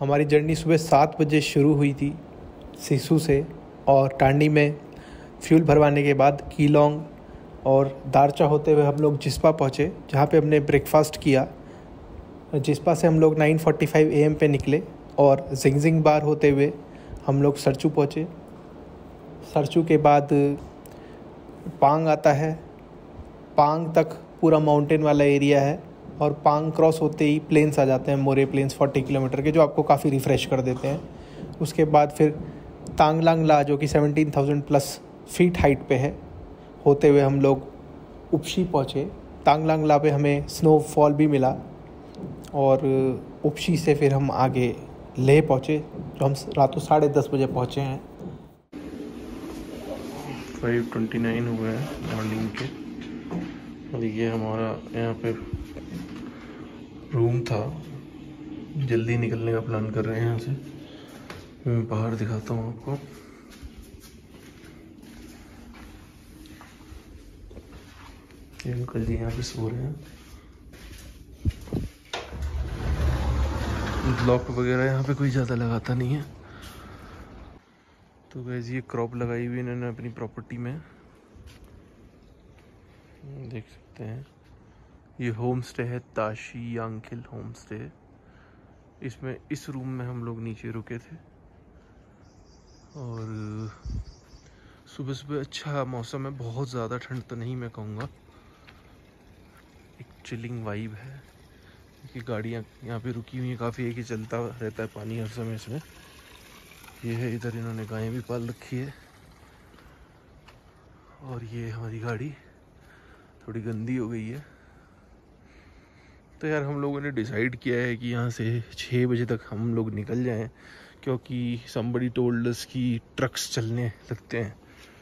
हमारी जर्नी सुबह 7 बजे शुरू हुई थी सिसु से, और टांडी में फ्यूल भरवाने के बाद कीलोंग और दारचा होते हुए हम लोग जिस्पा पहुँचे, जहाँ पे हमने ब्रेकफास्ट किया। जिस्पा से हम लोग 9:45 AM पे निकले और जिंगजिंग बार होते हुए हम लोग सरचू पहुँचे। सरचू के बाद पांग आता है। पांग तक पूरा माउंटेन वाला एरिया है, और पांग क्रॉस होते ही प्लेन्स आ जाते हैं, मोरे प्लेन्स 40 किलोमीटर के, जो आपको काफ़ी रिफ़्रेश कर देते हैं। उसके बाद फिर तांगलांग ला, जो कि 17,000 प्लस फीट हाइट पे है, होते हुए हम लोग उपशी पहुँचे। तांगलांग ला पे हमें स्नोफॉल भी मिला, और उपशी से फिर हम आगे लेह पहुँचे, जो हम रातों 10:30 बजे पहुँचे हैं। 5:29 हुए हैं मॉर्निंग के, और ये हमारा यहाँ पे रूम था। जल्दी निकलने का प्लान कर रहे हैं यहाँ से। मैं बाहर दिखाता हूँ आपको। ये अंकल जी यहाँ पे सो रहे हैं। ब्लॉक वगैरह यहाँ पे कोई ज़्यादा लगाता नहीं है। तो गाइस ये क्रॉप लगाई हुई इन्होंने अपनी प्रॉपर्टी में, देख सकते हैं। ये होम स्टे है, ताशी यांकिल होम स्टे। इसमें इस रूम में हम लोग नीचे रुके थे, और सुबह सुबह अच्छा मौसम है। बहुत ज़्यादा ठंड तो नहीं मैं कहूँगा, एक चिलिंग वाइब है। कि गाड़ियाँ यहाँ पे रुकी हुई हैं काफ़ी, एक ही चलता रहता है पानी हर समय इसमें। ये है, इधर इन्होंने गायें भी पाल रखी है, और ये हमारी गाड़ी थोड़ी गंदी हो गई है। तो यार हम लोगों ने डिसाइड किया है कि यहाँ से 6 बजे तक हम लोग निकल जाएं, क्योंकि somebody told us कि ट्रक्स चलने लगते हैं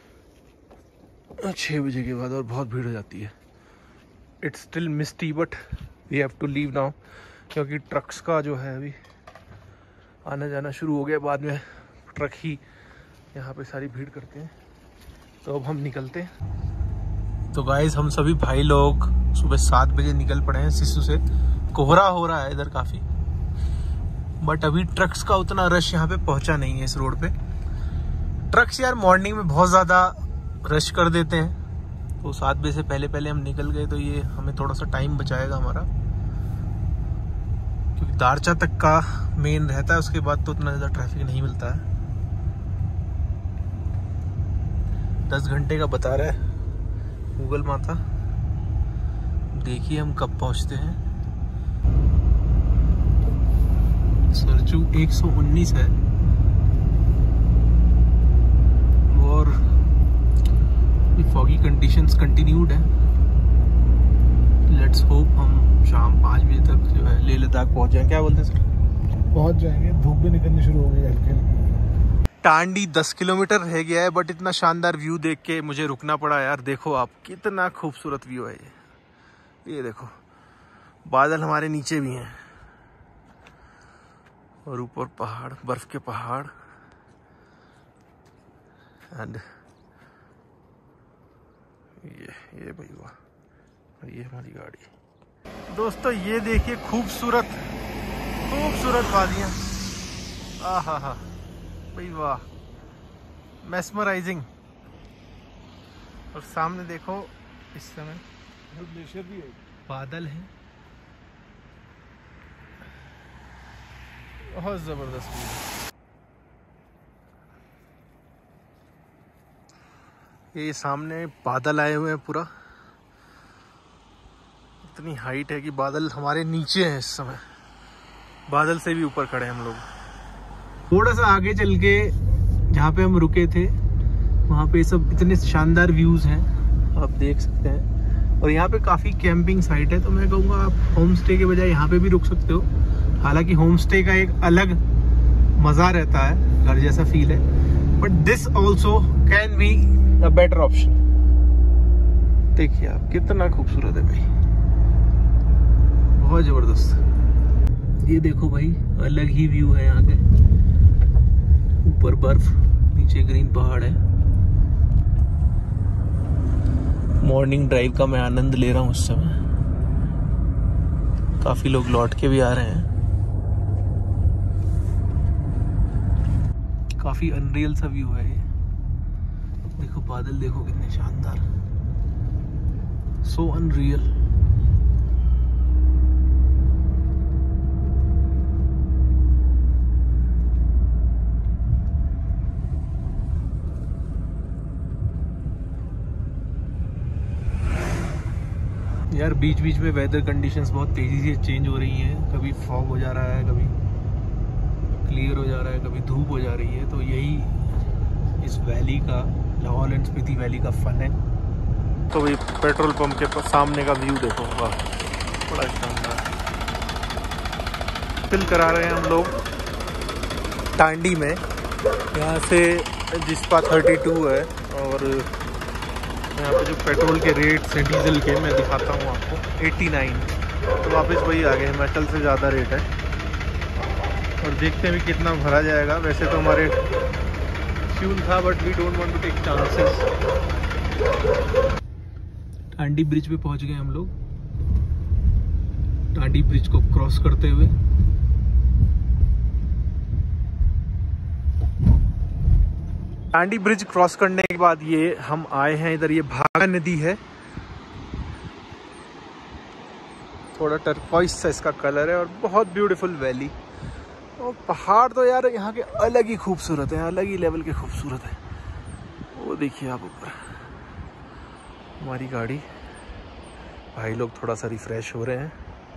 6 बजे के बाद, और बहुत भीड़ हो जाती है। It's still misty but we have to leave now, क्योंकि ट्रक्स का जो है अभी आना जाना शुरू हो गया। बाद में ट्रक ही यहाँ पे सारी भीड़ करते हैं। तो अब हम निकलते हैं। तो गाइस हम सभी भाई लोग सुबह 7 बजे निकल पड़े हैं सिसु से। कोहरा हो रहा है इधर काफ़ी, बट अभी ट्रक्स का उतना रश यहाँ पे पहुँचा नहीं है इस रोड पे। ट्रक्स यार मॉर्निंग में बहुत ज़्यादा रश कर देते हैं, तो 7 बजे से पहले पहले हम निकल गए, तो ये हमें थोड़ा सा टाइम बचाएगा हमारा, क्योंकि दारचा तक का मेन रहता है। उसके बाद तो उतना ज़्यादा ट्रैफिक नहीं मिलता है। 10 घंटे का बता रहा है गूगल माता। देखिए हम कब पहुंचते हैं। सरचू 119 है, और फॉगी कंडीशंस कंटिन्यूड है। लेट्स होप हम शाम 5 बजे तक जो है लेह लद्दाख पहुंच जाएं। क्या बोलते हैं सर? पहुंच जाएंगे। धूप भी निकलनी शुरू हो गई है। टांडी 10 किलोमीटर रह गया है, बट इतना शानदार व्यू देख के मुझे रुकना पड़ा यार। देखो आप, कितना खूबसूरत व्यू है ये देखो, बादल हमारे नीचे भी हैं, और ऊपर पहाड़, बर्फ के पहाड़, एंड ये भाई वाह, ये हमारी गाड़ी। दोस्तों ये देखिए खूबसूरत वादियाँ, आहा हा भाई वाह, मेस्मराइजिंग। और सामने देखो इस समय ग्लेशियर भी है, बादल हैं, बहुत जबरदस्त व्यू है। ये सामने बादल आए हुए हैं पूरा, इतनी हाइट है कि बादल हमारे नीचे हैं इस समय, बादल से भी ऊपर खड़े हैं हम लोग। थोड़ा सा आगे चल के जहाँ पे हम रुके थे वहाँ पे सब इतने शानदार व्यूज़ हैं, आप देख सकते हैं। और यहाँ पे काफ़ी कैंपिंग साइट है, तो मैं कहूँगा आप होम स्टे के बजाय यहाँ पे भी रुक सकते हो। हालांकि होम स्टे का एक अलग मज़ा रहता है, घर जैसा फील है, but this also can be a better option. देखिए आप, कितना खूबसूरत है भाई, बहुत ज़बरदस्त। ये देखो भाई, अलग ही व्यू है यहाँ के, ऊपर बर्फ, नीचे ग्रीन पहाड़ है। मॉर्निंग ड्राइव का मैं आनंद ले रहा हूँ इस समय। काफ़ी लोग लौट के भी आ रहे हैं। काफ़ी अनरियल सा व्यू है ये। देखो बादल देखो कितने शानदार, सो अनरियल। यार बीच बीच में वेदर कंडीशंस बहुत तेज़ी से चेंज हो रही हैं, कभी फॉग हो जा रहा है, कभी क्लियर हो जा रहा है, कभी धूप हो जा रही है। तो यही इस वैली का, लाहौल एंड स्पीति वैली का फन है। तो भाई पेट्रोल पंप के सामने का व्यू देखो, वाह बड़ा शानदार। फिल करा रहे हैं हम लोग टांडी में, यहाँ से जिस्पा 32 है और यहाँ पे जो पेट्रोल के रेट्स हैं डीजल के मैं दिखाता हूँ आपको, 89। तो वापस वही आ गए, हिमाचल से ज़्यादा रेट है। और देखते हैं भी कितना भरा जाएगा। वैसे तो हमारे फ्यूल था but we don't want to take chances. Tandi bridge पे पहुंच गए हम लोग। टांडी ब्रिज को क्रॉस करते हुए टांडी ब्रिज क्रॉस करने के बाद ये हम आए हैं इधर, ये भागा नदी है, थोड़ा टर्कॉइस सा इसका कलर है और बहुत ब्यूटीफुल वैली। और पहाड़ तो यार यहाँ के अलग ही खूबसूरत है, अलग ही लेवल के खूबसूरत है। वो देखिए आप ऊपर हमारी गाड़ी, भाई लोग थोड़ा सा रिफ्रेश हो रहे हैं।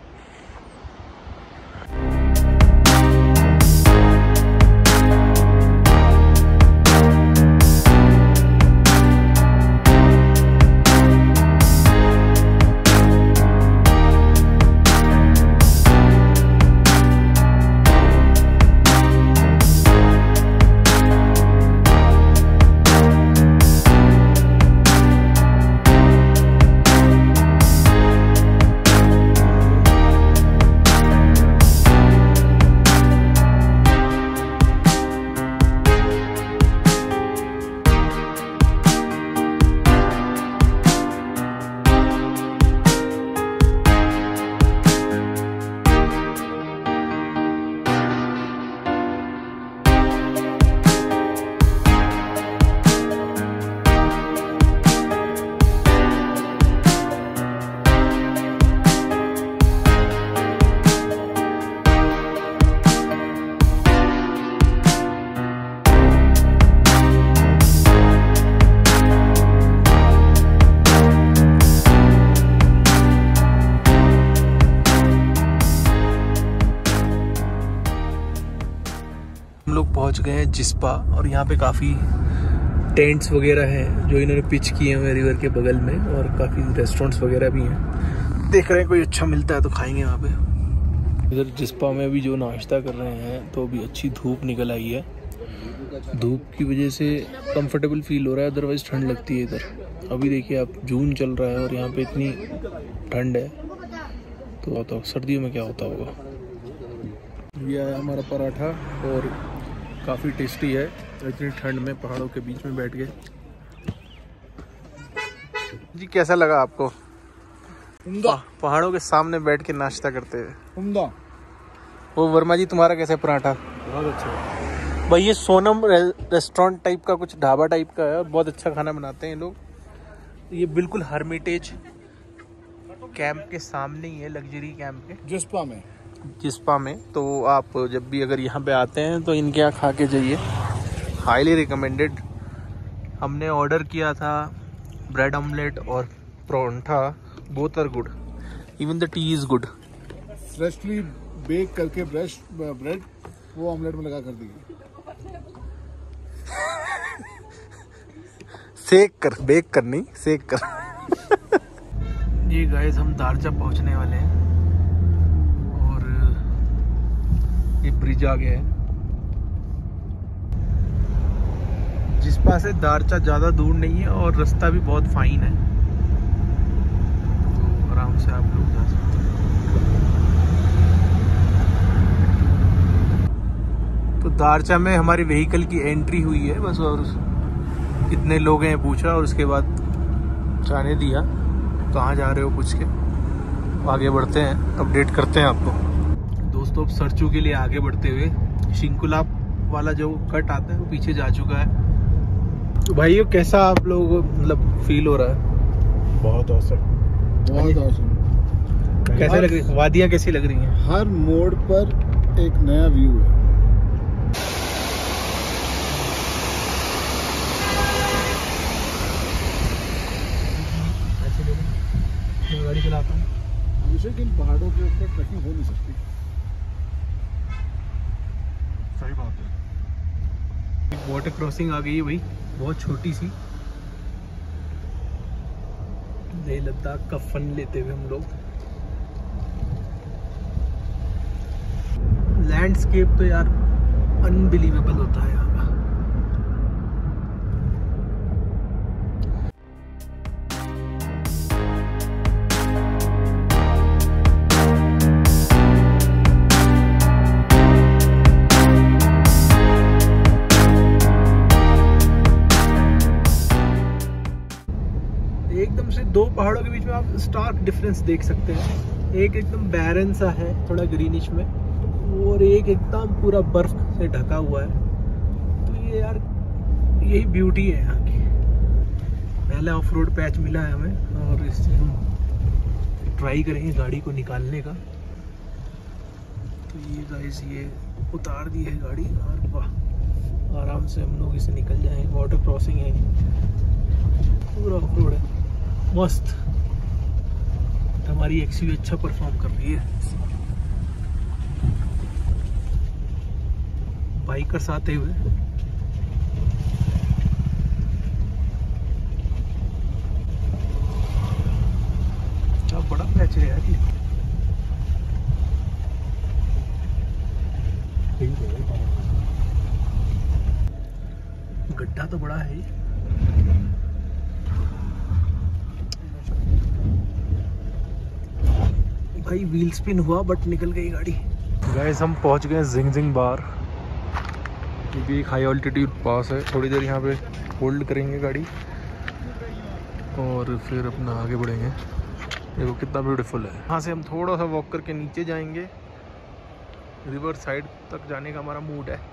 लोग पहुंच गए हैं जिस्पा और यहाँ पे काफ़ी टेंट्स वगैरह हैं जो इन्होंने पिच किए हुए रिवर के बगल में, और काफ़ी रेस्टोरेंट्स वगैरह भी हैं। देख रहे हैं कोई अच्छा मिलता है तो खाएंगे वहाँ पे। इधर जिस्पा में भी जो नाश्ता कर रहे हैं तो अभी अच्छी धूप निकल आई है, धूप की वजह से कंफर्टेबल फील हो रहा है, अदरवाइज ठंड लगती है इधर। अभी देखिए आप, जून चल रहा है और यहाँ पे इतनी ठंड है, तो सर्दियों में क्या होता होगा। ये है हमारा पराठा और काफ़ी टेस्टी है, इतनी ठंड में पहाड़ों के बीच में बैठ के। जी कैसा लगा आपको पहाड़ों के सामने बैठ के नाश्ता करते हुए? उम्दा। वो वर्मा जी तुम्हारा कैसा पराठा? बहुत अच्छा भाई ये सोनम रेस्टोरेंट टाइप का, कुछ ढाबा टाइप का है, बहुत अच्छा खाना बनाते हैं लोग। ये बिल्कुल हर्मिटेज कैंप के सामने ही है, लग्जरी कैंप के जिस्पा में। तो आप जब भी अगर यहाँ पे आते हैं तो इनके यहाँ खा के जाइए, हाईली रिकमेंडेड। हमने ऑर्डर किया था ब्रेड ऑमलेट और paratha, both are good, even the tea is good. Freshly bake करके ब्रेड वो ऑमलेट में लगा कर दीजिए। सेक कर, बेक कर नहीं, सेक कर। ये गाइस हम दारचा पहुंचने वाले हैं और ये ब्रिज आ गया है। जिस्पा से दारचा ज़्यादा दूर नहीं है और रास्ता भी बहुत फाइन है, तो आराम से आप लोग जा सकते हैं। तो दारचा में हमारी व्हीकल की एंट्री हुई है बस, और कितने लोग हैं पूछा और उसके बाद जाने दिया। कहाँ जा रहे हो पूछ के आगे बढ़ते हैं, अपडेट करते हैं आपको। दोस्तों अब सरचू के लिए आगे बढ़ते हुए शिंकुला वाला जो कट आता है वो पीछे जा चुका है। तो भाई ये कैसा आप लोग मतलब फील हो रहा है? बहुत औसम, बहुत औसम। कैसे लग रही वादियाँ, कैसी लग रही हैं? हर मोड़ पर एक नया व्यू है। गाड़ी चलाता हूँ, हमेशा कि इन पहाड़ों के ऊपर ट्रैकिंग हो नहीं सकती। सही बात है। वाटर क्रॉसिंग आ गई है भाई, बहुत छोटी सी। लेह लद्दाख का फन लेते हुए हम लोग। लैंडस्केप तो यार अनबिलीवेबल होता है यहाँ का। एकदम से दो पहाड़ों के बीच में आप स्टार्क डिफरेंस देख सकते हैं। एक एकदम बैरन सा है, थोड़ा ग्रीनिश में, और एक एकदम पूरा बर्फ से ढका हुआ है। तो ये यार यही ब्यूटी है यहाँ की। पहला ऑफ रोड पैच मिला है हमें और इससे हम ट्राई करेंगे गाड़ी को निकालने का। तो ये गाइस ये उतार दी है गाड़ी और वाह, आराम से हम लोग इसे निकल जाएंगे। वाटर क्रॉसिंग है, पूरा ऑफ रोड है, मस्त। हमारी एक्सयू अच्छा परफॉर्म कर रही है। बाइकर्स आते हुए क्या बड़ा पैच है यार ये। गड्ढा तो बड़ा है। भाई व्हील स्पिन हुआ बट निकल गई गाड़ी। गाइस हम पहुंच गए जिंगजिंग बार। ये भी एक हाई ऑल्टीट्यूड पास है। थोड़ी देर यहाँ पे होल्ड करेंगे गाड़ी और फिर अपना आगे बढ़ेंगे। देखो कितना ब्यूटीफुल है। यहाँ से हम थोड़ा सा वॉक करके नीचे जाएंगे। रिवर साइड तक जाने का हमारा मूड है।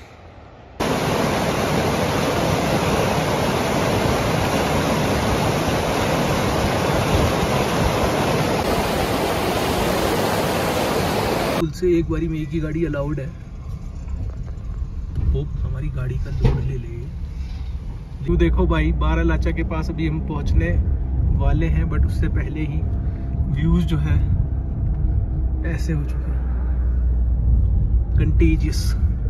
पुल से एक बारी में एक ही गाड़ी अलाउड है। होप हमारी गाड़ी का लोड ले ले। तू देखो भाई, बारालाचा के पास अभी हम पहुंचने वाले हैं, बट उससे पहले ही व्यूज जो है ऐसे हो चुके हैं, कंटेजियस।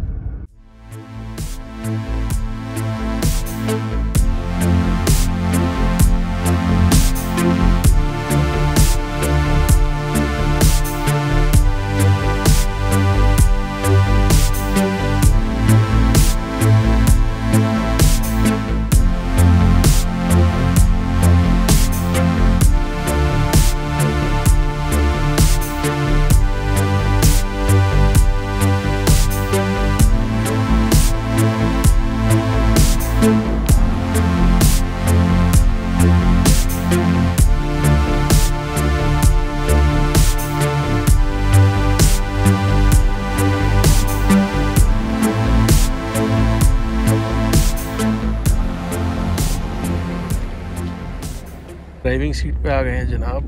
ड्राइविंग सीट पे आ गए हैं जनाब।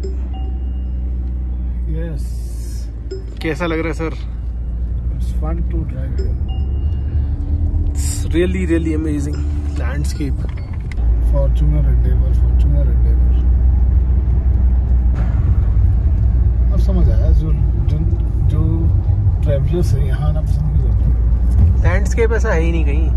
यस, कैसा लग रहा है sir? It's fun to drive. It's really really amazing landscape. Fortuner Endeavour, Fortuner Endeavour. अब समझ आया जो ट्रैवलर्स है यहाँ ना पसंद नहीं करते। लैंडस्केप ऐसा है ही नहीं कहीं।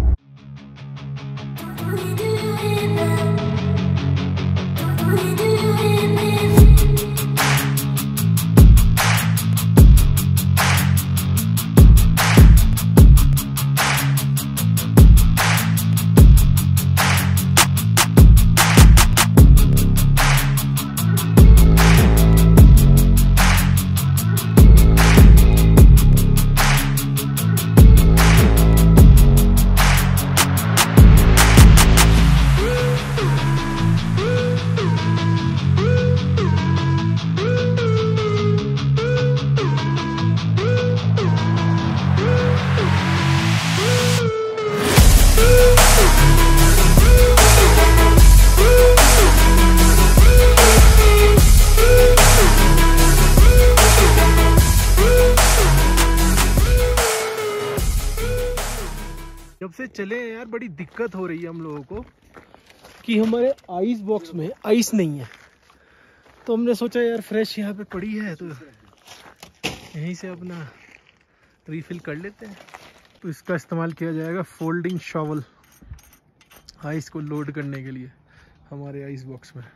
जब से चले हैं यार बड़ी दिक्कत हो रही है हम लोगों को कि हमारे आइस बॉक्स में आइस नहीं है। तो हमने सोचा यार फ्रेश यहाँ पे पड़ी है तो यहीं से अपना रिफिल कर लेते हैं। तो इसका इस्तेमाल किया जाएगा फोल्डिंग शॉवल आइस को लोड करने के लिए हमारे आइस बॉक्स में।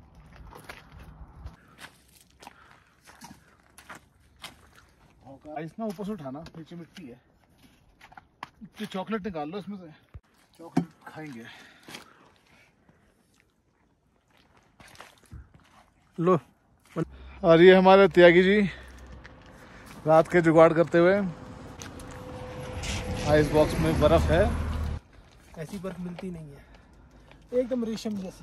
आइस ना ऊपर से उठाना, नीचे मिट्टी है। तो चॉकलेट निकाल लो इसमें से, चॉकलेट खाएंगे। लो और ये हमारे त्यागी जी रात के जुगाड़ करते हुए। आइस बॉक्स में बर्फ है, ऐसी बर्फ मिलती नहीं है, एकदम रेशम जैसी।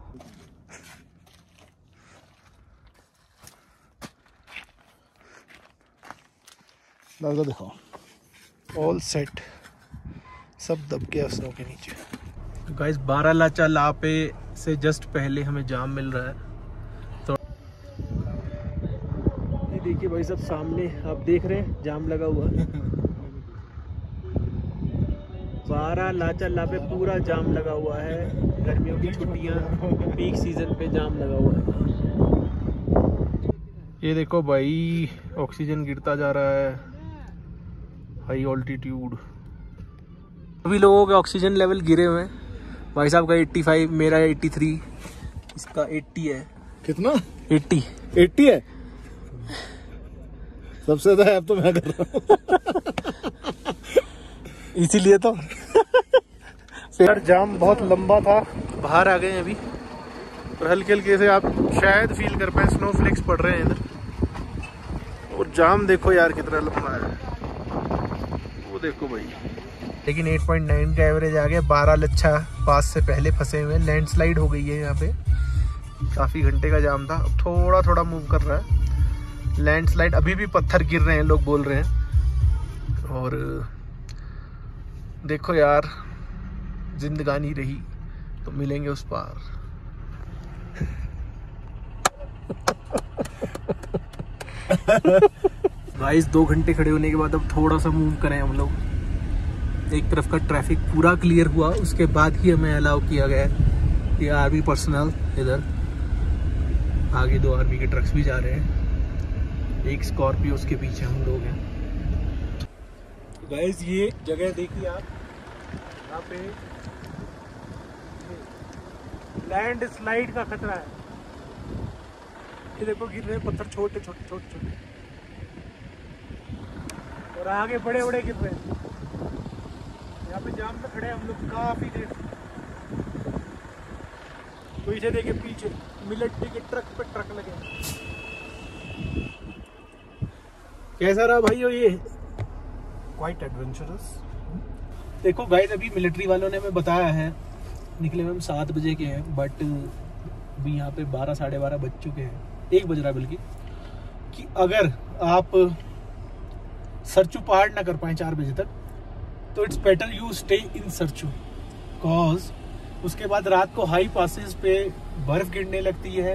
लगा दिखाओ। ऑल सेट, सब दब के असरों के नीचे। तो गाइस बारालाचा लापे से जस्ट पहले हमें जाम मिल रहा है। तो ये देखिए भाई सब सामने आप देख रहे हैं जाम लगा हुआ। बारालाचा लापे पूरा जाम लगा हुआ है। गर्मियों की छुट्टियां पीक सीजन पे जाम लगा हुआ है। ये देखो भाई ऑक्सीजन गिरता जा रहा है, हाई ऑल्टीट्यूड। सभी लोगों के ऑक्सीजन लेवल गिरे हुए हैं। भाई साहब का 85, मेरा 83, इसका 80 है। कितना? 80 है। सबसे ज्यादा ऐप तो मैं कर रहा हूँ। इसीलिए तो फिर जाम बहुत लंबा था। बाहर आ गए हैं अभी और हल्के हल्के से आप शायद फील कर पाए स्नोफ्लेक्स पड़ रहे हैं इधर। और जाम देखो यार कितना लंबा है, वो देखो भाई। लेकिन 8.9 का एवरेज आ गया। बारालाचा पास से पहले फंसे हुए। लैंडस्लाइड हो गई है यहाँ पे, काफ़ी घंटे का जाम था। अब थोड़ा थोड़ा मूव कर रहा है लैंडस्लाइड। अभी भी पत्थर गिर रहे हैं, लोग बोल रहे हैं। और देखो यार जिंदगानी रही तो मिलेंगे उस पार। गाइस 2 घंटे खड़े होने के बाद अब थोड़ा सा मूव करें हम लोग। एक तरफ का ट्रैफिक पूरा क्लियर हुआ, उसके बाद ही हमें अलाउ किया गया कि आर्मी पर्सनल इधर। आगे 2 आर्मी के ट्रक्स भी जा रहे हैं, एक स्कॉर्पियो उसके पीछे हम लोग हैं। गाइस ये जगह देखिए आप, यहाँ पे लैंड स्लाइड का खतरा है। ये देखो गिर रहे पत्थर, छोटे छोटे छोटे छोटे, और आगे बड़े बड़े गिर रहे हैं। यहाँ पे जाम में खड़े हम लोग काफी देर। तो इसे देखे पीछे मिलिट्री के ट्रक पे ट्रक लगे। कैसा रहा भाई ये? Quite adventurous. देखो गाइस अभी मिलिट्री वालों ने हमें बताया है, निकले में हम 7 बजे के हैं, बट अभी यहाँ पे 12 साढ़े 12 बज चुके हैं, 1 बज रहा है बल्कि, कि अगर आप सरचू पहाड़ ना कर पाए 4 बजे तक तो it's better you stay in Sarchu. Cause उसके बाद रात को हाई पासेस पे बर्फ गिरने लगती है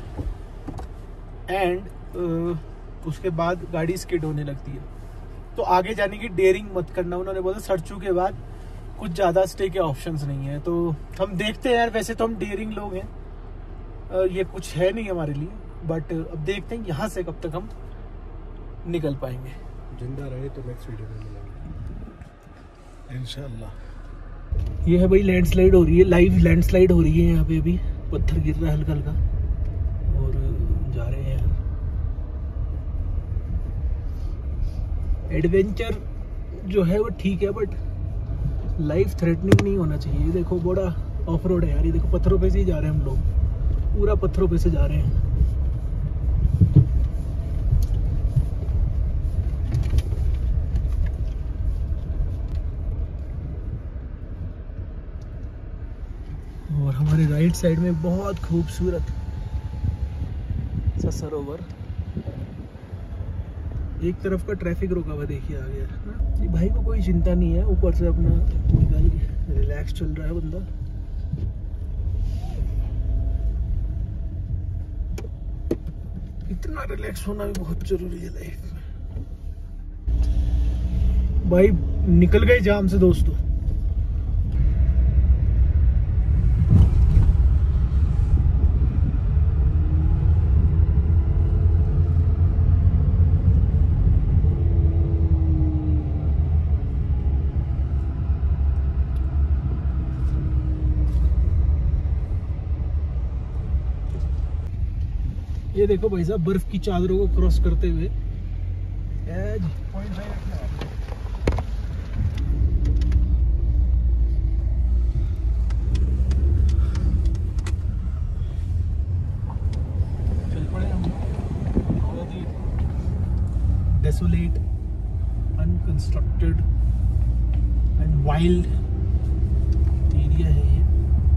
एंड उसके बाद गाड़ी स्किड होने लगती है। तो आगे जाने की डेयरिंग मत करना। उन्होंने बोला सरचू के बाद कुछ ज़्यादा स्टे के ऑप्शंस नहीं है। तो हम देखते हैं यार, वैसे तो हम डेयरिंग लोग हैं, ये कुछ है नहीं हमारे लिए, बट अब देखते हैं यहाँ से कब तक हम निकल पाएंगे। जिंदा रहे तो नेक्स्ट वीडियो में मिलेंगे इंशाल्लाह। ये है भाई लैंडस्लाइड हो रही है, लाइव लैंडस्लाइड हो रही है यहाँ पे। अभी पत्थर गिर रहा है हल्का हल्का और जा रहे हैं यार। एडवेंचर जो है वो ठीक है, बट लाइफ थ्रेटनिंग नहीं होना चाहिए। ये देखो बड़ा ऑफ रोड है यार। ये देखो पत्थरों पे से ही जा रहे हैं हम लोग, पूरा पत्थरों पे से जा रहे हैं। और हमारे राइट साइड में बहुत खूबसूरत सा सरोवर। एक तरफ का ट्रैफिक रुका हुआ देखिए आ गया। ये भाई को कोई चिंता नहीं है, ऊपर से अपना निकाल के रिलैक्स चल रहा है बंदा। इतना रिलैक्स होना भी बहुत जरूरी है लाइफ में। भाई निकल गए जाम से दोस्तों, ये देखो भाई साहब, बर्फ की चादरों को क्रॉस करते हुए चल पड़े हम। बहुत ही desolate, unconstructed and wild area है ये।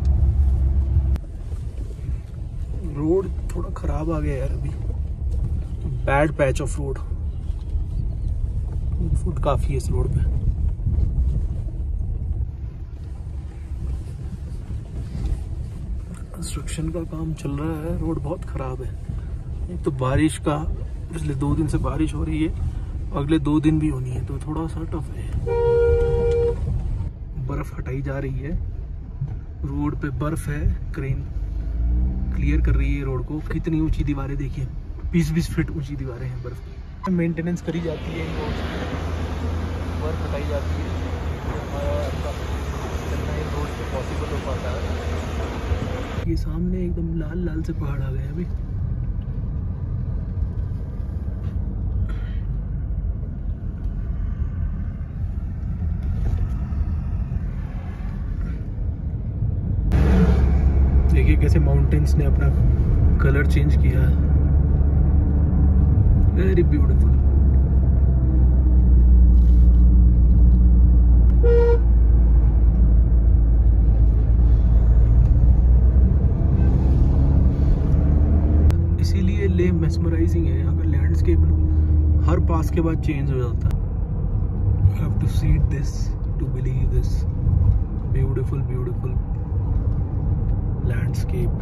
रोड थोड़ा खराब आ गया यार अभी, बैड पैच ऑफ रोड, फुट काफी है इस रोड पे। कंस्ट्रक्शन का काम चल रहा है, रोड बहुत खराब है। एक तो बारिश का, पिछले 2 दिन से बारिश हो रही है, अगले 2 दिन भी होनी है, तो थोड़ा सा टफ है। बर्फ हटाई जा रही है, रोड पे बर्फ है, क्रेन क्लियर कर रही है रोड को। कितनी ऊंची दीवारें देखिए, 20-20 फीट ऊंची दीवारें हैं बर्फ की। मेंटेनेंस करी जाती है, बर्फ हटाई जाती है, हमारा चलना इन रोड पे पॉसिबल हो पाता है। ये सामने एकदम लाल लाल से पहाड़ आ गए अभी। देखिए कैसे माउंटेन्स ने अपना कलर चेंज किया है, वेरी ब्यूटीफुल। इसीलिए लेह मेस्मराइजिंग है, यहाँ का लैंडस्केप ना हर पास के बाद चेंज हो जाता है। You have to see this to believe this beautiful, beautiful landscape.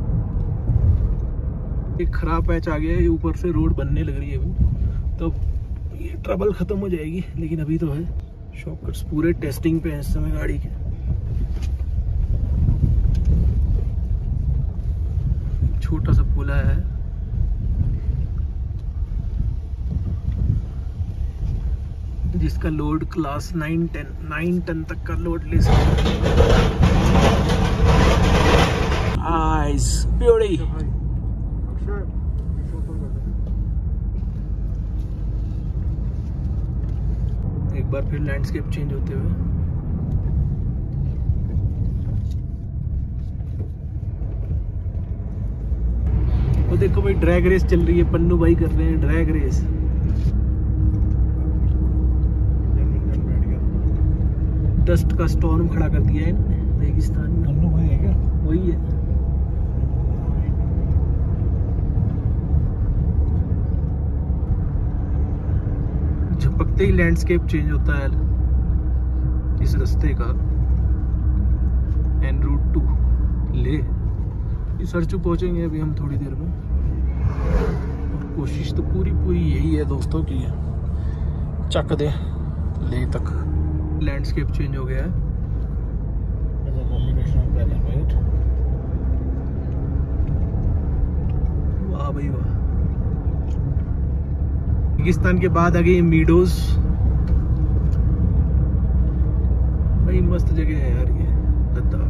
एक खराब पैच आ गया है, ऊपर से रोड बनने लग रही है अभी, तो ये ट्रबल खत्म हो जाएगी, लेकिन अभी तो है। शॉकर्स पूरे टेस्टिंग पे हैं इस समय गाड़ी के। छोटा सा पुल है, जिसका लोड क्लास 9 टन तक का लोड ले सकता है। Eyes, beauty. एक बार फिर लैंडस्केप चेंज होते हुए। वो देखो भाई, ड्रैग रेस चल रही है, पन्नू भाई कर रहे हैं ड्रैग रेस। डस्ट का स्टॉर्म खड़ा कर दिया है इन्होंने रेगिस्तान में। पन्नू भाई है क्या? वही है। झपकते ही लैंडस्केप चेंज होता है इस रास्ते का। एन रूट 2 ले सरचू पहुंचेंगे अभी हम थोड़ी देर में। और कोशिश तो पूरी यही है दोस्तों की चक दे ले तक। लैंडस्केप चेंज हो गया है। वाह भाई वाह। रेगिस्तान के बाद आ गई मीडोज। भाई मस्त जगह है यार ये लद्दाख।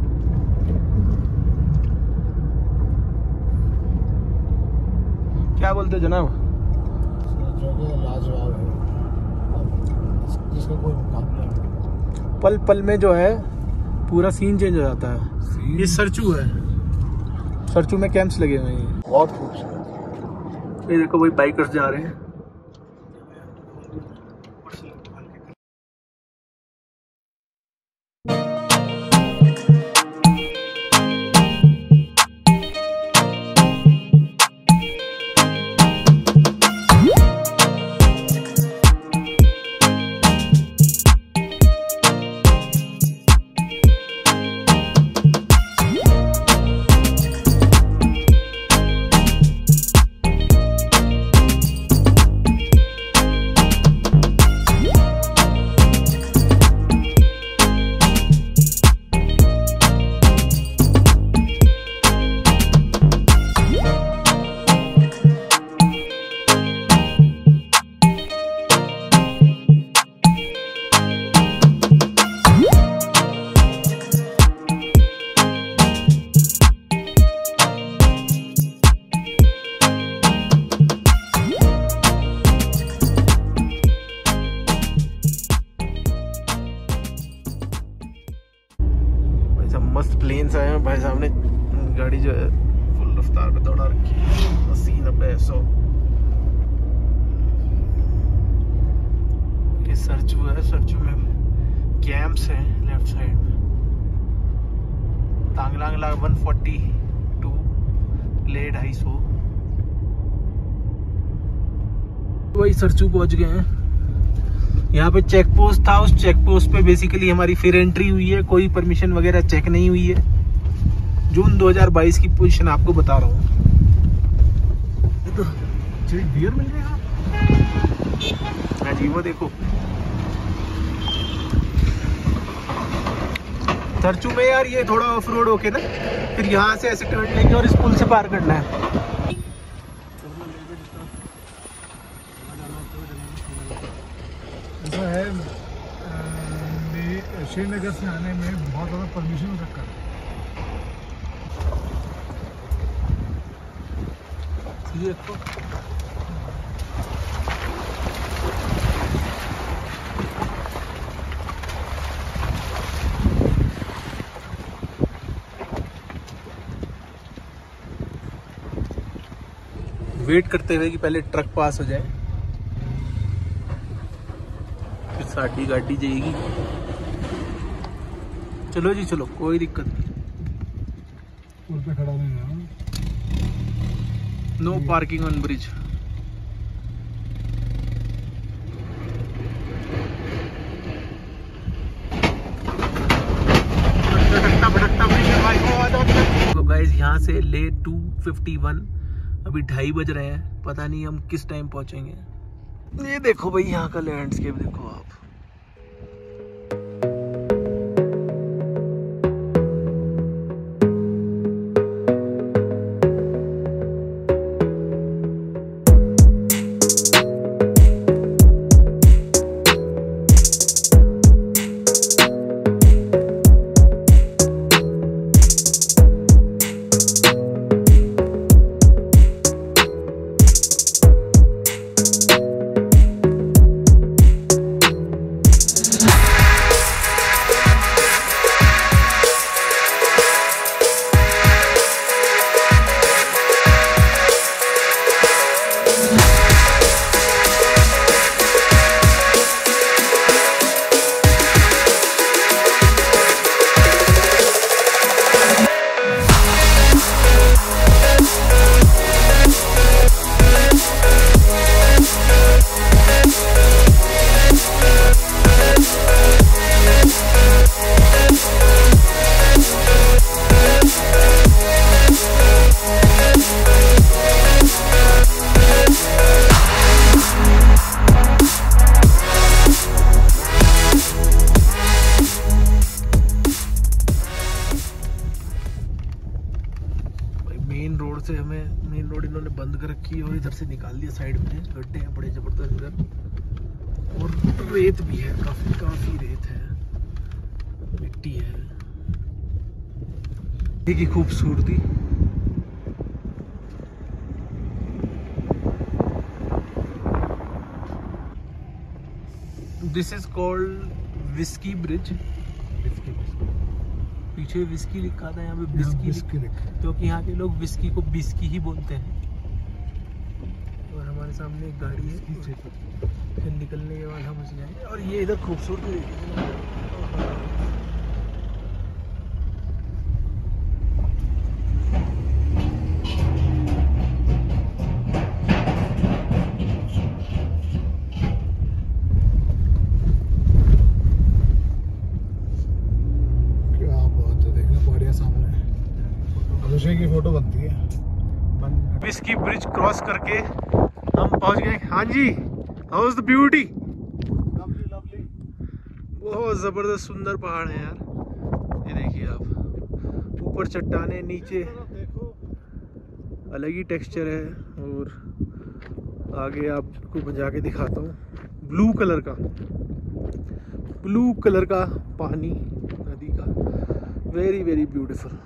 क्या बोलते जनाब? लाजवाब है, जिसका कोई मुकाबला नहीं। पल पल में जो है पूरा सीन चेंज हो जाता है। ये सरचू है, सरचू में कैंप्स लगे हुए हैं। बहुत खूबसूरत। ये देखो भाई बाइकर्स जा रहे हैं। मस्त प्लेन्स आए हैं भाई साहब ने गाड़ी जो है फुल रफ्तार पे दौड़ा रखी है 80-90-100। ये सरचू है, सरचू में कैंप्स हैं लेफ्ट साइड में। तांगलांग 142 ले 250। वही सरचू पहुंच गए हैं। यहाँ पे चेक पोस्ट था, उस चेक पोस्ट पे बेसिकली हमारी फिर एंट्री हुई है, कोई परमिशन वगैरह चेक नहीं हुई है। जून 2022 की पोजीशन आपको बता रहा हूँ। तो बियर मिल रहे हैं हाँ जी, वो देखो सरचू में यार ये थोड़ा ऑफ रोड होके ना फिर यहाँ से ऐसे टर्न लेंगे और इस पुल से पार करना है। ऐसा है श्रीनगर से आने में बहुत ज़्यादा परमिशन का चक्कर है। वेट करते हुए कि पहले ट्रक पास हो जाए फिर साड़ी गाड़ी जाएगी। चलो जी चलो, कोई दिक्कत नहीं। पुल पे खड़ा नहीं है। No parking on bridge. तो गाइस यहाँ से ले 251, अभी 2:30 बज रहे हैं, पता नहीं हम किस टाइम पहुंचेंगे। ये देखो भाई यहाँ का लैंडस्केप देखो आप। मेन रोड इन्होंने बंद कर रखी है और इधर से निकाल दिया साइड में। गड्ढे हैं बड़े जबरदस्त इधर और रेत भी है, काफी रेत है, मिट्टी है। देखिए खूबसूरती। This is called Whisky Bridge. पीछे विस्की लिखा था, यहाँ पे विस्की क्योंकि यहाँ के लोग विस्की को बिस्की ही बोलते हैं। और हमारे सामने एक गाड़ी है, फिर निकलने के बाद हम उसे जाएंगे। और ये इधर खूबसूरती देखिए। की फोटो बनती है। विस्की ब्रिज क्रॉस करके हम पहुंच गए। हाँ जी, how is the beauty? Lovely. बहुत जबरदस्त सुंदर पहाड़ है यार। ये देखिए आप, ऊपर चट्टाने, नीचे अलग ही टेक्सचर है। और आगे आपको मैं जाके दिखाता हूँ। ब्लू कलर का पानी नदी का, very very beautiful.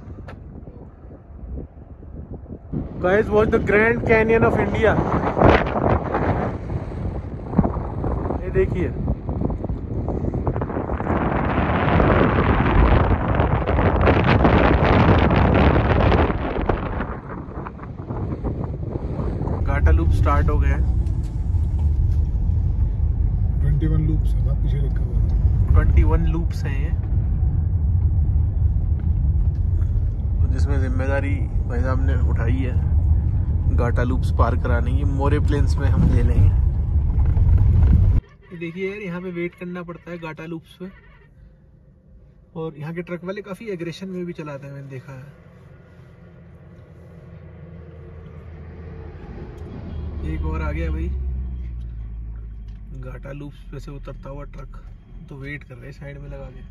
Guys, watch the Grand Canyon of India. ये देखिए, स्टार्ट हो गए हैं। 21 लूप्स है, पीछे लिखा हुआ है 21 लूप्स हैं ये, जिसमें जिम्मेदारी भाई साहब ने उठाई है गाटा लूप्स पार कराने की। मोरे प्लेन्स में हम ले लेंगे। देखिए यार, यहाँ पे वेट करना पड़ता है गाटा लूप्स पे, और यहाँ के ट्रक वाले काफी एग्रेशन में भी चलाते हैं, मैंने देखा है। एक और आ गया भाई गाटा लूप्स पे से उतरता हुआ ट्रक, तो वेट कर रहे हैं साइड में लगा के।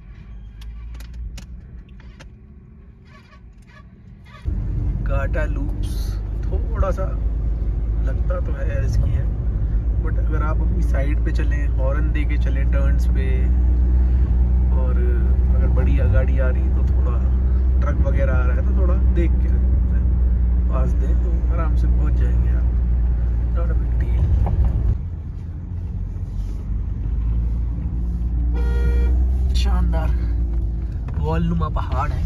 गाटा लूप्स थोड़ा सा लगता तो है रिस्की है, बट अगर आप अपनी साइड पे चलें, हॉर्न दे के चलें टर्न्स पे, और अगर बड़ी गाड़ी आ रही तो थोड़ा ट्रक वगैरह आ रहा है तो थोड़ा देख के पास दें तो आराम से पहुंच जाएंगे आप। Not a big deal. शानदार वॉलनुमा पहाड़ है।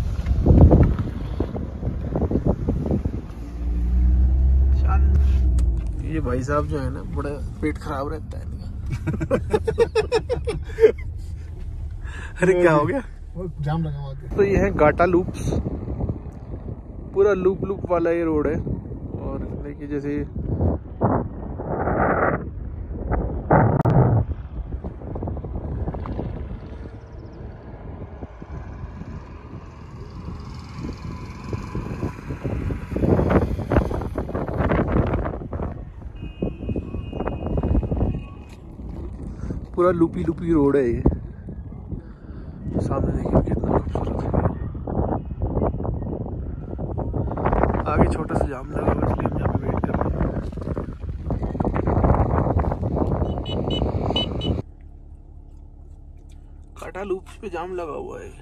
ये भाई साहब जो है ना, बड़ा पेट खराब रहता है इनका। अरे क्या हो गया? वो जाम लगा हुआ है। तो ये है गाटा लूप्स, पूरा लूप लूप वाला ये रोड है। और देखिए जैसे पूरा लूपी लूपी रोड है ये। सामने देखिए कितना खूबसूरत है। आगे छोटा सा जाम लगा हुआ, इसलिए हम यहाँ पे वेट कर रहे हैं। काटा लूप्स पे जाम लगा हुआ है,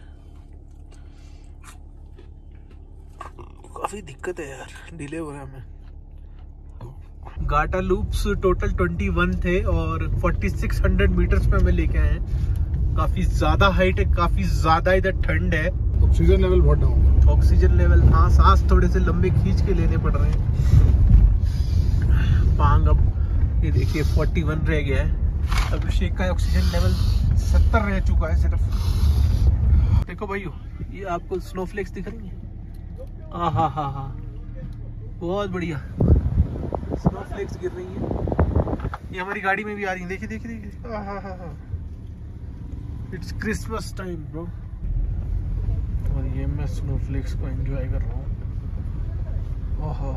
काफी दिक्कत है यार, डिले हो रहा है हमें। गाटा लूप्स टोटल 21 थे और 4600 मीटर्स पे हमें लेके आए हैं। काफी ज्यादा हाइट है, काफी ज्यादा इधर ठंड है। ऑक्सीजन लेवल बहुत डाउन है। ऑक्सीजन लेवल, हाँ, सांस थोड़े से लंबे खींच के लेने पड़ रहे हैं। पांग अब ये देखिए 41 रह गया है। अभिषेक का ऑक्सीजन लेवल 70 रह चुका है सिर्फ। देखो भाइयों, ये आपको स्नोफ्लेक्स दिख रही है। हाँ, बहुत बढ़िया स्नोफ्लेक्स गिर रही है। ये हमारी गाड़ी में भी आ रही है, देखिए देखिए देखिए। हाँ, इट्स क्रिसमस टाइम ब्रो। और ये मैं स्नोफ्लेक्स को एंजॉय कर रहा हूँ। ओहो,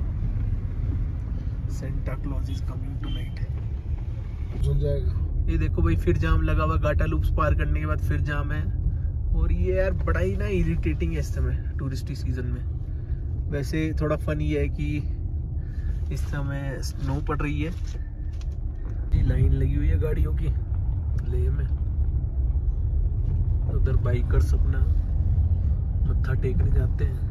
Santa Claus is coming tonight. जल जाएगा। ये देखो भाई, फिर जाम लगा हुआ। गाटा लूप्स पार करने के बाद फिर जाम है। और ये यार बड़ा ही ना इरिटेटिंग है इस समय टूरिस्टी सीजन में। वैसे थोड़ा फन ये है कि इस समय स्नो पड़ रही है। ये लाइन लगी हुई है गाड़ियों की ले में। उधर बाइकर्स अपना मत्था टेकने जाते हैं।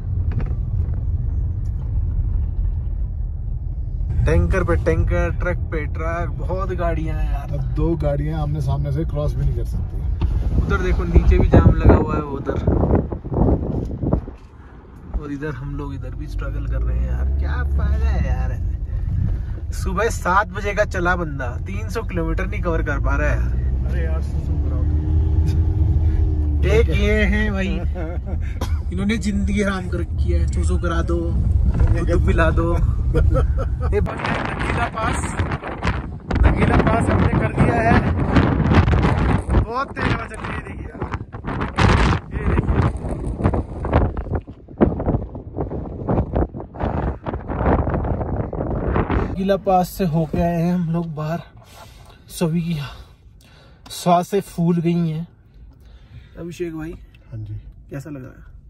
टैंकर पे टैंकर, ट्रक पे ट्रक, बहुत गाड़ियां हैं यार। अब 2 गाड़ियां आमने सामने से क्रॉस भी नहीं कर सकती। उधर देखो नीचे भी जाम लगा हुआ है उधर, और इधर हम लोग इधर भी स्ट्रगल कर रहे हैं यार। क्या फायदा है यार, सुबह 7 बजे का चला बंदा 300 किलोमीटर नहीं कवर कर पा रहा है यार। अरे यार एक ये है भाई, इन्होंने जिंदगी हराम कर रखी है। चूसू करा दो, दूध पिला दो। ये नगीला पास हमने कर दिया है। बहुत तेज हवा चल रही है, देखिए यार, ये देखिए। नगीला पास से होके आए हैं हम लोग बाहर। सभी की सांसें फूल गई हैं। अभिषेक भाई, हाँ जी, कैसा लगा?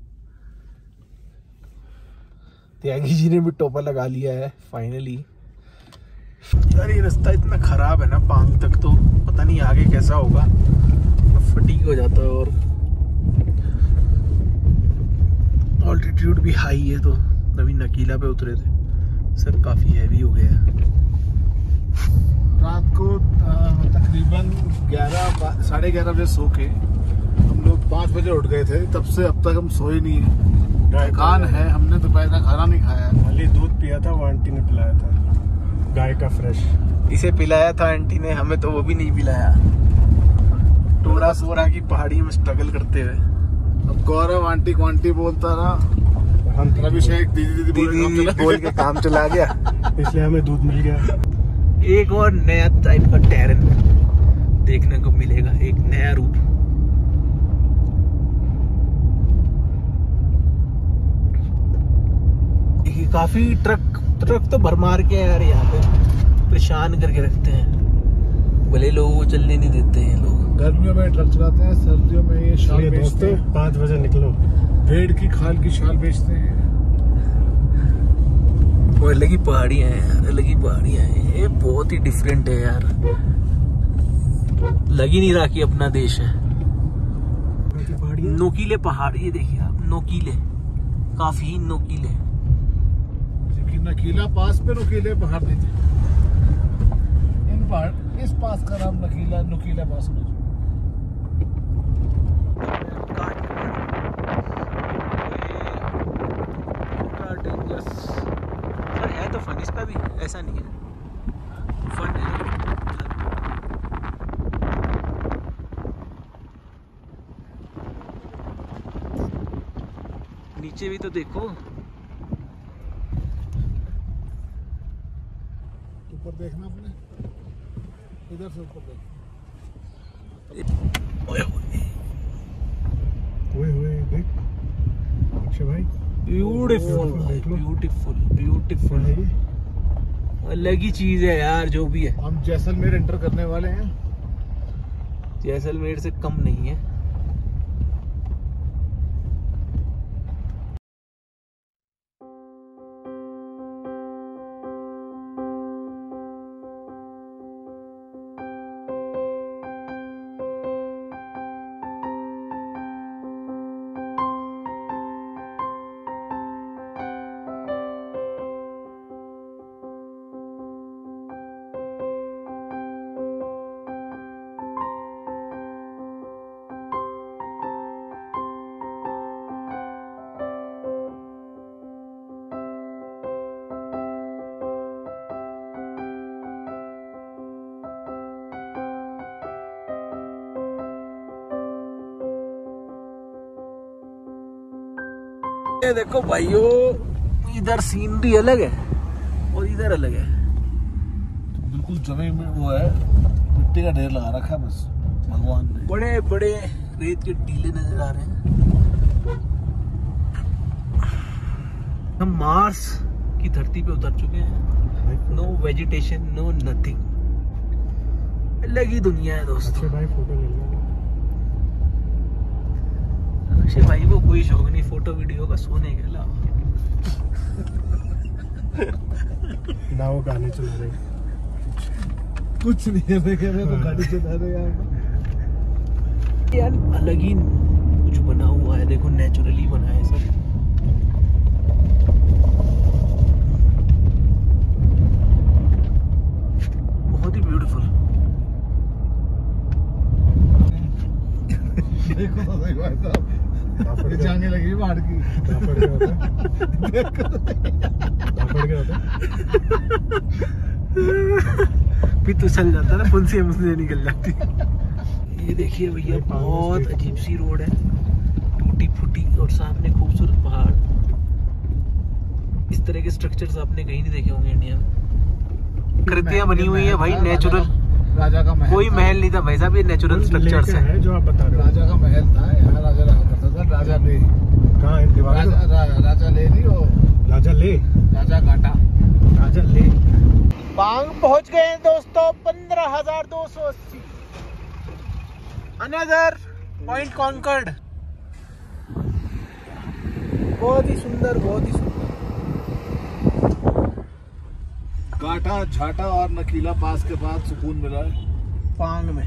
त्यागी जी ने भी टोपा लगा लिया है फाइनली। यार ये रास्ता इतना खराब है ना पांग तक, तो पता नहीं आगे कैसा होगा। फटीग हो जाता है, और ऑल्टीट्यूड भी हाई है। तो अभी नकीला पे उतरे थे, सर काफी हैवी हो गया। रात को तकरीबन 11 साढ़े 11 बजे सो के हम लोग 5 बजे उठ गए थे। तब से अब तक हम सोए नहीं है। थकान है, हमने दोपहर का खाना नहीं खाया है। खाली दूध पिया था, वो आंटी ने पिलाया था। गाय का फ्रेश। इसे पिलाया था आंटी ने, हमें तो वो भी नहीं पिलाया। टोरा सोरा की पहाड़ी में स्ट्रगल करते हुए। अब गौरव आंटी को आंटी बोलता रहा, अभिषेक दीदी दीदी बोल के काम चला गया, इसलिए हमें दूध मिल गया। एक और नया टाइप का टेरेन देखने को मिलेगा, एक नया रूप। ये काफी ट्रक तो भरमार के यार यहाँ पे परेशान करके रखते हैं, भले लोगों को चलने नहीं देते हैं लोग। गर्मियों में ट्रक चलाते हैं, सर्दियों में ये शाल बेचते हैं। 5 बजे निकलो, भेड़ की खाल की शाल बेचते हैं। वो अलग ही पहाड़ियाँ हैं यार, अलग ही पहाड़ियाँ हैं। ये बहुत ही डिफरेंट है यार, लग ही नहीं रहा कि अपना देश है। नोकीले पहाड़, ये देखिए आप, नोकीले, काफी नोकीले। नकीला पास पे नुकीले पहाड़ नहीं थे। इन पहाड़, इस पास का नाम नुकीला पास होना चाहिए। पर है तो फन इसका भी, ऐसा नहीं है, फन है। नीचे भी तो देखो, ऊपर देखना अपने, इधर से ऊपर देख। ओए देख अक्षय भाई, ब्यूटीफुल ब्यूटीफुल ब्यूटीफुल, अलग ही चीज है यार जो भी है। हम जैसलमेर एंटर करने वाले हैं। जैसलमेर से कम नहीं है। ये देखो भाइयों, इधर सीनरी अलग है और इधर अलग है। बिल्कुल जमीन में वो है, मिट्टी का ढेर लगा रखा है बस भगवान ने। बड़े बड़े रेत के टीले नजर आ रहे हैं। हम मार्स की धरती पे उतर चुके हैं। नो वेजिटेशन, नो नथिंग, अलग ही दुनिया है दोस्तों। भाई फोटो ले लो। अक्षय भाई को कोई शौक नहीं फोटो वीडियो का, सोने के अलावा। ना वो गाने चला रहे, कुछ नहीं है, मैं कह रहा तो गाड़ी चला रहे यार। अलग ही कुछ बना हुआ है, देखो नेचुरली बना है सब। बहुत ही ब्यूटीफुल। देखो तो सही भाई साहब, जाने लगी बाढ़ की। फिर तो चल जाता ना, फुंसी मुझसे निकल जाती। ये देखिए भैया, बहुत अजीब सी रोड है, टूटी फूटी, और सामने खूबसूरत पहाड़। इस तरह के स्ट्रक्चर्स आपने कहीं नहीं देखे होंगे इंडिया में। कृतियां बनी हुई है भाई, नेचुरल। राजा का महल, कोई महल नहीं था भाई साहब, ये नेचुरल स्ट्रक्चर्स है जो आप बता रहे हो। राजा का महल था, यहाँ राजा रहा करता था। राजा ले कहाँ है? राजा ले नहीं, वो राजा ले, राजा घाटा, राजा ले। पांग पहुंच गए हैं दोस्तों, 15,280। Another point conquered. बहुत ही सुंदर, बहुत ही सुंदर। घाटा, झाटा और नकीला पास के बाद सुकून मिला है पांग में।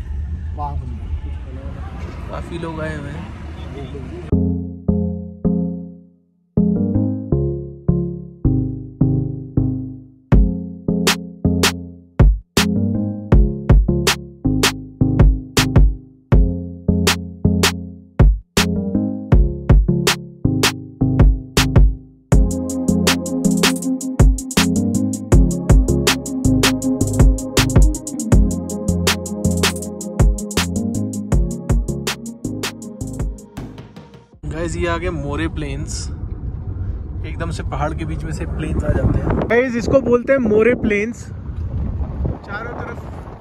काफी लोग आए हुए हैं। गाइस ये आ गए मोरे प्लेन्स। एकदम से पहाड़ के बीच में से प्लेन्स आ जाते हैं गाइस, इसको बोलते हैं मोरे प्लेन्स। चारों तरफ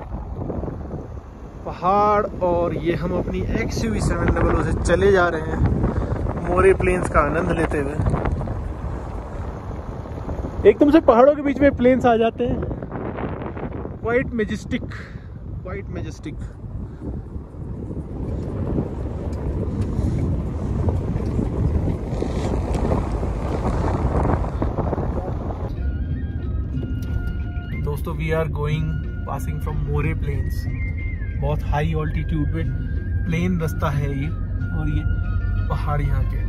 पहाड़ और ये हम अपनी XUV 700 से चले जा रहे हैं मोरे प्लेन्स का आनंद लेते हुए। एकदम से पहाड़ों के बीच में प्लेन्स आ जाते हैं। Quite majestic, quite majestic. दोस्तों we are going passing from More plains. बहुत हाई ऑल्टीट्यूड पे प्लेन रास्ता है ये, और ये पहाड़ यहाँ के।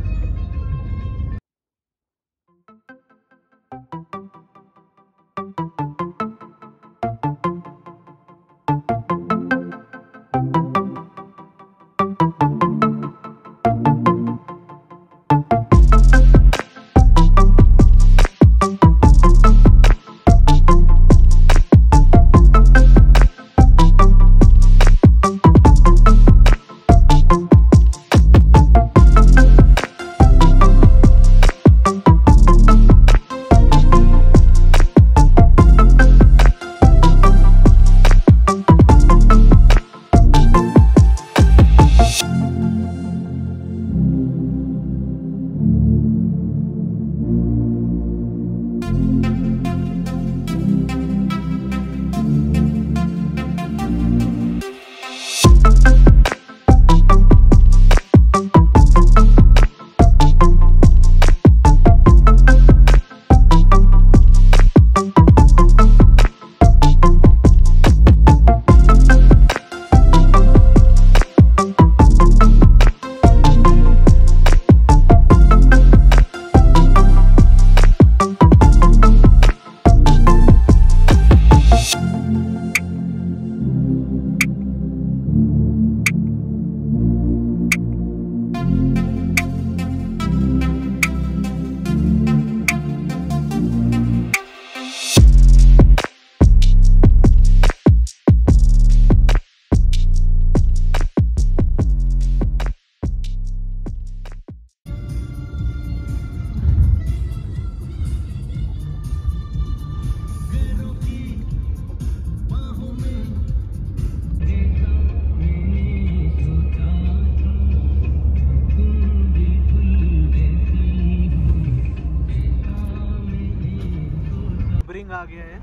आ गया है।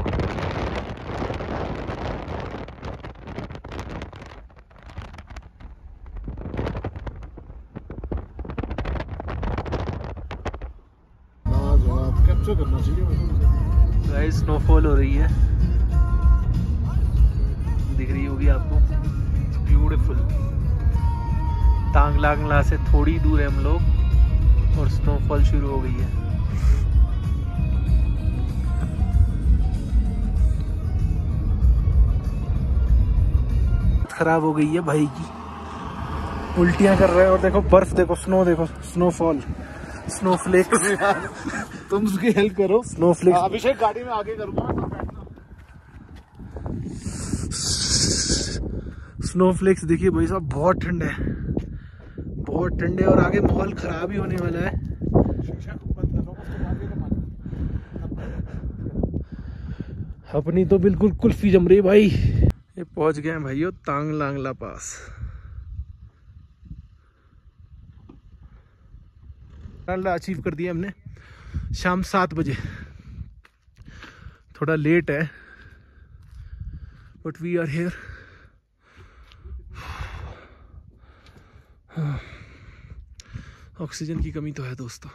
कैप्चर करना चाहिए। गाइस स्नोफॉल हो रही है, दिख रही होगी आपको, ब्यूटीफुल। तांगलांगला से थोड़ी दूर है हम लोग और स्नोफॉल शुरू हो गई है। खराब हो गई है भाई की, उल्टियां कर रहे हैं। और देखो बर्फ, देखो स्नो, देखो स्नोफॉल, स्नोफ्लेक। तुम उसकी हेल्प करो। स्नोफ्लेक अभिषेक गाड़ी में आगे करूंगा। स्नोफ्लेक्स देखिए भाई साहब, बहुत ठंडे है, बहुत ठंडे। और आगे माहौल खराब ही होने वाला है। अपनी तो बिल्कुल कुल्फी जम रही भाई। ये पहुंच गए हैं भाइयों तांगलांगला पास। अचीव कर दिया हमने शाम 7 बजे। थोड़ा लेट है but we are here. Oxygen की कमी तो है दोस्तों।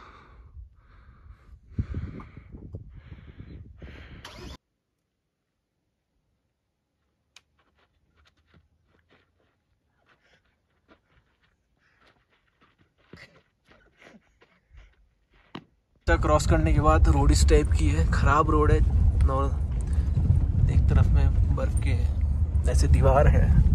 क्रॉस करने के बाद रोड इस टाइप की है, खराब रोड है। और एक तरफ में बर्फ के ऐसे दीवार है।